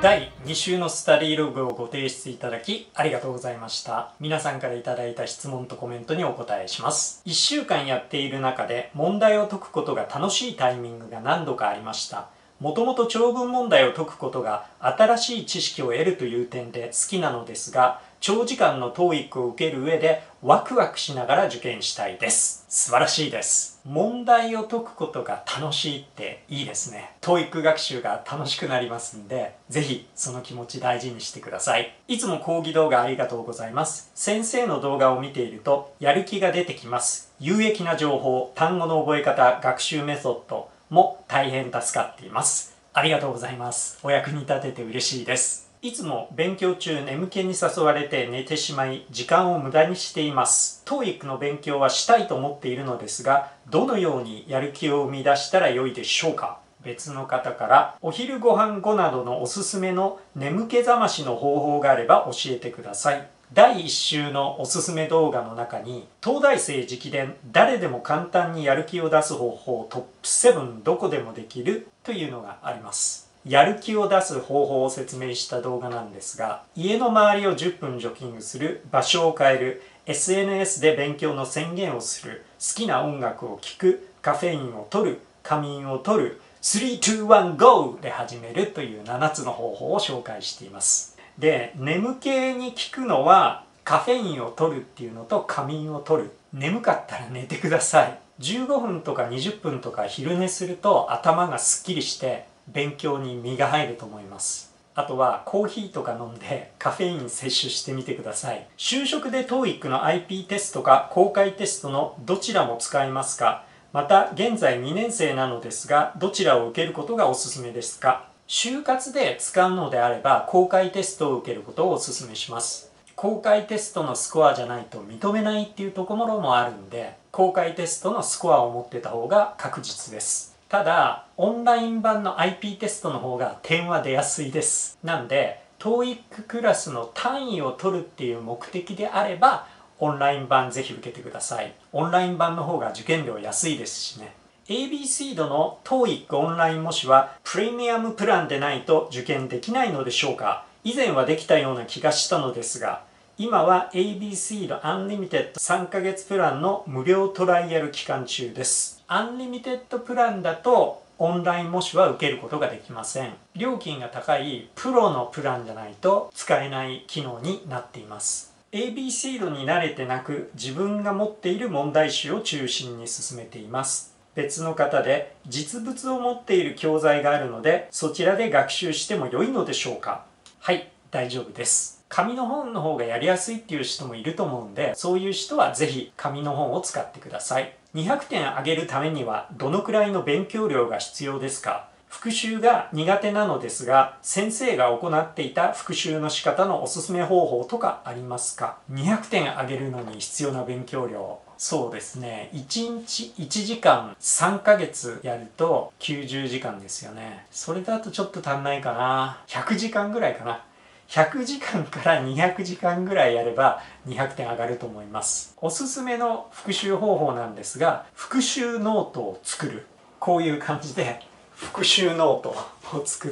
第2週のスタディログをご提出いただきありがとうございました。皆さんからいただいた質問とコメントにお答えします。1週間やっている中で問題を解くことが楽しいタイミングが何度かありました。もともと長文問題を解くことが新しい知識を得るという点で好きなのですが、長時間の TOEIC を受ける上でワクワクしながら受験したいです。素晴らしいです。問題を解くことが楽しいっていいですね。TOEIC 学習が楽しくなりますんで、ぜひその気持ち大事にしてください。いつも講義動画ありがとうございます。先生の動画を見ているとやる気が出てきます。有益な情報、単語の覚え方、学習メソッドも大変助かっています。ありがとうございます。お役に立てて嬉しいです。いつも勉強中眠気に誘われて寝てしまい時間を無駄にしています。TOEIC の勉強はしたいと思っているのですが、どのようにやる気を生み出したらよいでしょうか。別の方から、お昼ご飯後などのおすすめの眠気覚ましの方法があれば教えてください。第1週のおすすめ動画の中に、東大生直伝誰でも簡単にやる気を出す方法トップ7どこでもできるというのがあります。やる気を出す方法を説明した動画なんですが、家の周りを10分ジョギングする、場所を変える、SNS で勉強の宣言をする、好きな音楽を聴く、カフェインを取る、仮眠を取る、3、2、1、GO! で始めるという7つの方法を紹介しています。で、眠気に効くのはカフェインを取るっていうのと仮眠を取る。眠かったら寝てください。15分とか20分とか昼寝すると頭がすっきりして勉強に身が入ると思います。あとはコーヒーとか飲んでカフェイン摂取してみてください。就職で TOEIC の IP テストか公開テストのどちらも使えますか？また現在2年生なのですが、どちらを受けることがおすすめですか？就活で使うのであれば公開テストを受けることをお勧めします。公開テストのスコアじゃないと認めないっていうところもあるんで、公開テストのスコアを持ってた方が確実です。ただ、オンライン版の IP テストの方が点は出やすいです。なんで、TOEIC クラスの単位を取るっていう目的であれば、オンライン版ぜひ受けてください。オンライン版の方が受験料安いですしね。ABC 度の TOEIC オンライン模試はプレミアムプランでないと受験できないのでしょうか？以前はできたような気がしたのですが、今は ABC 度アンリミテッド3ヶ月プランの無料トライアル期間中です。アンリミテッドプランだとオンライン模試は受けることができません。料金が高いプロのプランじゃないと使えない機能になっています。ABC 度に慣れてなく自分が持っている問題集を中心に進めています。別の方で実物を持っている教材があるのでそちらで学習しても良いのでしょうか？はい、大丈夫です。紙の本の方がやりやすいっていう人もいると思うんで、そういう人はぜひ紙の本を使ってください。200点上げるためにはどのくらいの勉強量が必要ですか？復習が苦手なのですが、先生が行っていた復習の仕方のおすすめ方法とかありますか？200点上げるのに必要な勉強量。そうですね。1日1時間3ヶ月やると90時間ですよね。それだとちょっと足んないかな。100時間ぐらいかな。100時間から200時間ぐらいやれば200点上がると思います。おすすめの復習方法なんですが、復習ノートを作る。こういう感じで復習ノートを作って、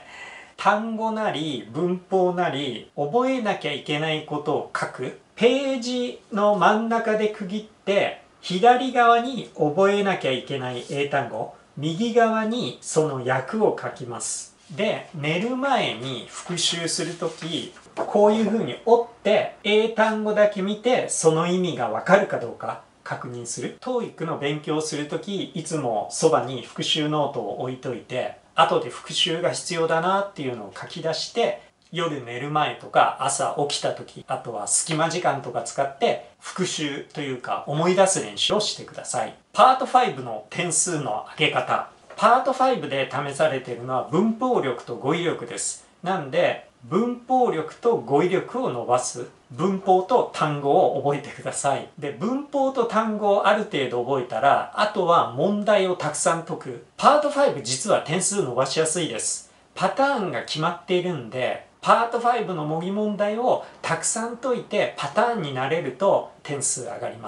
単語なり文法なり覚えなきゃいけないことを書く。ページの真ん中で区切って左側に覚えなきゃいけない英単語、右側にその訳を書きます。で、寝る前に復習するとき、こういう風に折って英単語だけ見てその意味がわかるかどうか確認する。TOEIC の勉強をするとき、いつもそばに復習ノートを置いといて、後で復習が必要だなっていうのを書き出して、夜寝る前とか朝起きた時、あとは隙間時間とか使って復習というか思い出す練習をしてください。パート5の点数の上げ方。パート5で試されているのは文法力と語彙力です。なんで文法力と語彙力を伸ばす。文法と単語を覚えてください。で、文法と単語をある程度覚えたら、あとは問題をたくさん解く。パート5実は点数伸ばしやすいです。パターンが決まっているんで、パート5の模擬問題をたくさん解いてパターンになれると点数上がります。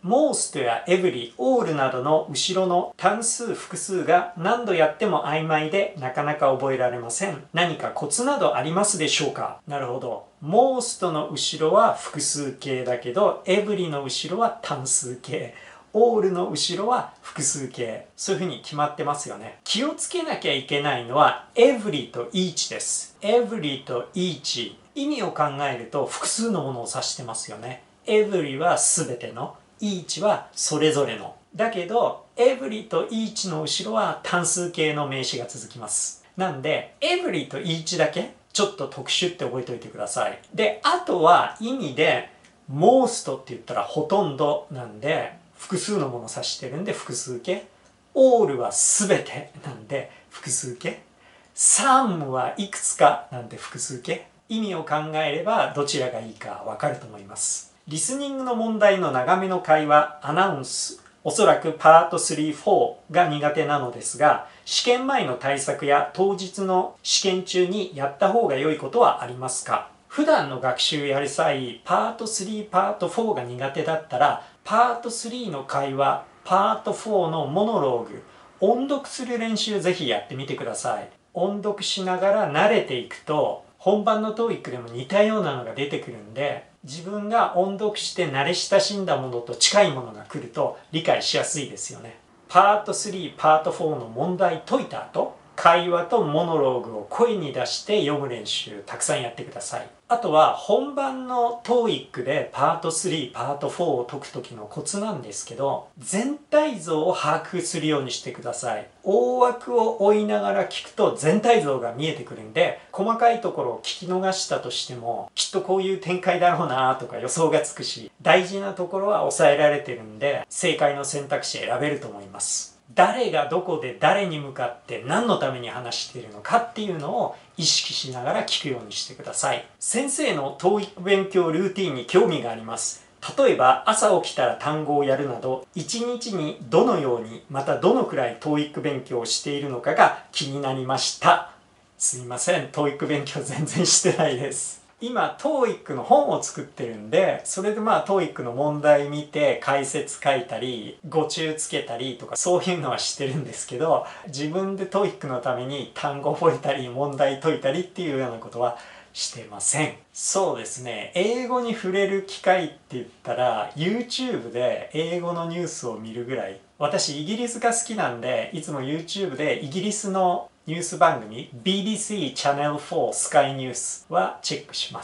most や every、all などの後ろの単数複数が何度やっても曖昧でなかなか覚えられません。何かコツなどありますでしょうか？なるほど。most の後ろは複数形だけど every の後ろは単数形、all の後ろは複数形、そういう風に決まってますよね。気をつけなきゃいけないのは every と each です。every と each、意味を考えると複数のものを指してますよね。every は全ての、each はそれぞれの。だけど every と each の後ろは単数形の名詞が続きます。なんで every と each だけちょっと特殊って覚えておいてください。で、あとは意味で most って言ったらほとんどなんで複数のものを指してるんで複数形。all は全てなんで複数形。some はいくつかなんで複数形。意味を考えればどちらがいいかわかると思います。リスニングの問題の長めの会話、アナウンス、おそらくパート3、4が苦手なのですが、試験前の対策や当日の試験中にやった方が良いことはありますか？普段の学習やる際、パート3、パート4が苦手だったら、パート3の会話、パート4のモノローグ、音読する練習ぜひやってみてください。音読しながら慣れていくと、本番の TOEIC でも似たようなのが出てくるんで、自分が音読して慣れ親しんだものと近いものが来ると理解しやすいですよね。パート3、パート4の問題解いた後、会話とモノローグを声に出して読む練習たくさんやってください。あとは本番の TOEIC でパート3、パート4を解く時のコツなんですけど、全体像を把握するようにしてください。大枠を追いながら聞くと全体像が見えてくるんで、細かいところを聞き逃したとしてもきっとこういう展開だろうなとか予想がつくし、大事なところは抑えられてるんで正解の選択肢選べると思います。誰がどこで誰に向かって何のために話しているのかっていうのを意識しながら聞くようにしてください。先生の TOEIC 勉強ルーティンに興味があります。例えば朝起きたら単語をやるなど、一日にどのようにまたどのくらい TOEIC 勉強をしているのかが気になりました。すいません、 TOEIC 勉強全然してないです。今 TOEIC の本を作ってるんで、それでTOEIC の問題見て解説書いたり語中つけたりとかそういうのはしてるんですけど、自分で TOEIC のために単語覚えたり問題解いたりっていうようなことはしてません。そうですね、英語に触れる機会って言ったら YouTube で英語のニュースを見るぐらい。私イギリスが好きなんで、いつも YouTube でイギリスのニュース番組 BBC チャンネル4スカイニュースはチェックします。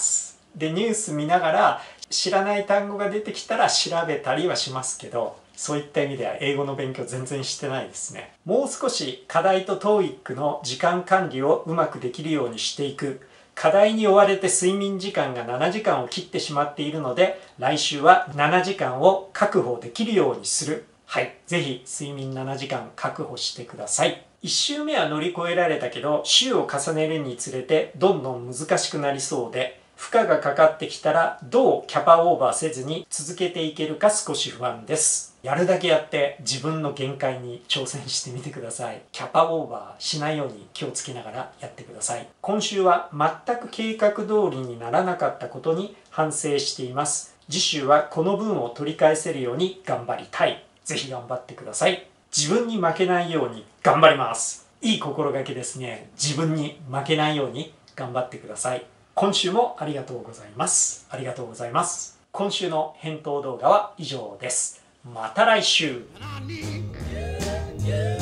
でニュース見ながら知らない単語が出てきたら調べたりはしますけど、そういった意味では英語の勉強全然してないですね。もう少し課題と TOEIC の時間管理をうまくできるようにしていく。課題に追われて睡眠時間が7時間を切ってしまっているので、来週は7時間を確保できるようにする。はい、ぜひ睡眠7時間確保してください。1週目は乗り越えられたけど、週を重ねるにつれてどんどん難しくなりそうで、負荷がかかってきたらどうキャパオーバーせずに続けていけるか少し不安です。やるだけやって自分の限界に挑戦してみてください。キャパオーバーしないように気をつけながらやってください。今週は全く計画通りにならなかったことに反省しています。次週はこの分を取り返せるように頑張りたい。ぜひ頑張ってください。自分に負けないように頑張ります。いい心がけですね。自分に負けないように頑張ってください。今週もありがとうございます。ありがとうございます。今週の返答動画は以上です。また来週。